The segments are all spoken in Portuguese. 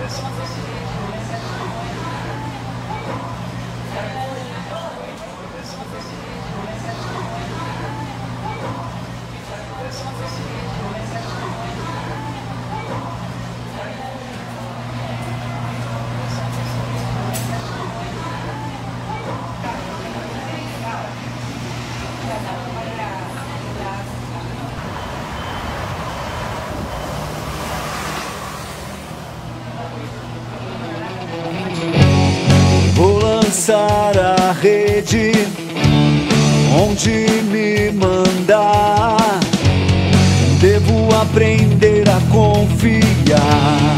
Lançar a rede onde me mandar. Devo aprender a confiar.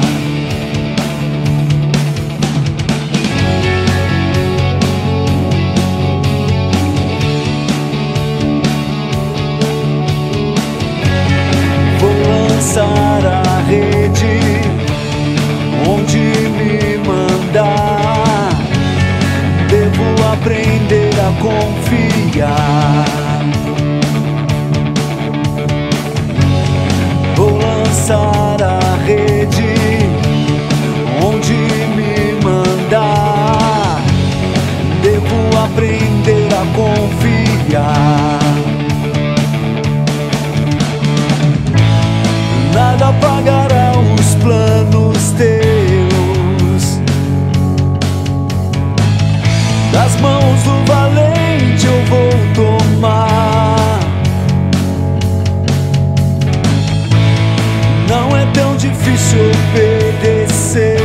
Vou lançar a rede onde me mandar. Devo aprender a confiar. Vou lançar a rede onde me mandar. Devo aprender a confiar. Nada apagará os planos teus. Das mãos do valente eu vou tomar. Não é tão difícil obedecer.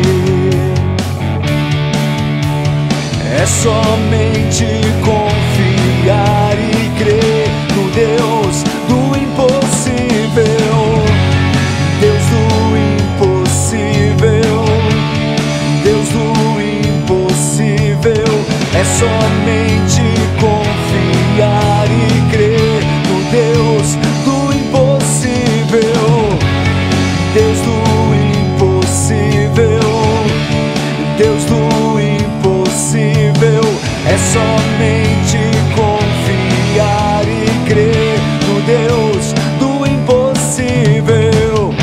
É somente confiar e crer no Deus do impossível. Deus do impossível. Deus do impossível. É somente confiar e crer no Deus do impossível. Deus do impossível. Deus do impossível. É somente confiar e crer no Deus do impossível.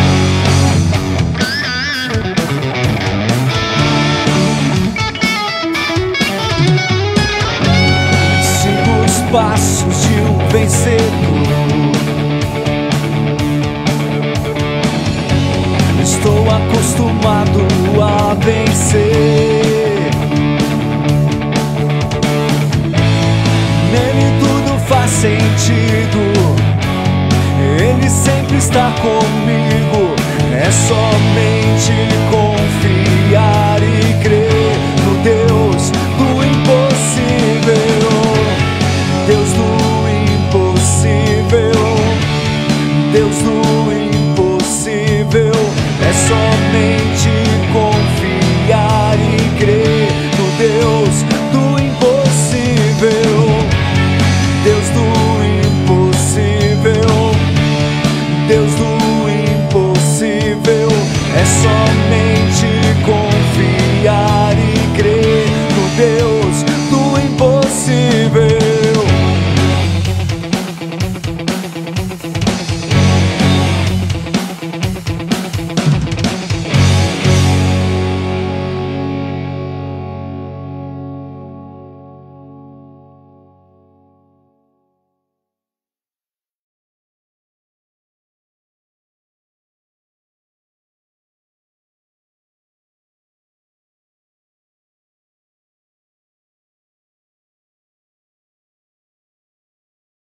Sigo os passos de um vencedor. Estou acostumado a vencer. Nele tudo faz sentido. Ele sempre está comigo. É somente confiar e crer no Deus do impossível. Deus do impossível. Deus do impossível. É somente confiar e crer no Deus do impossível. Deus do impossível. Deus do impossível. É só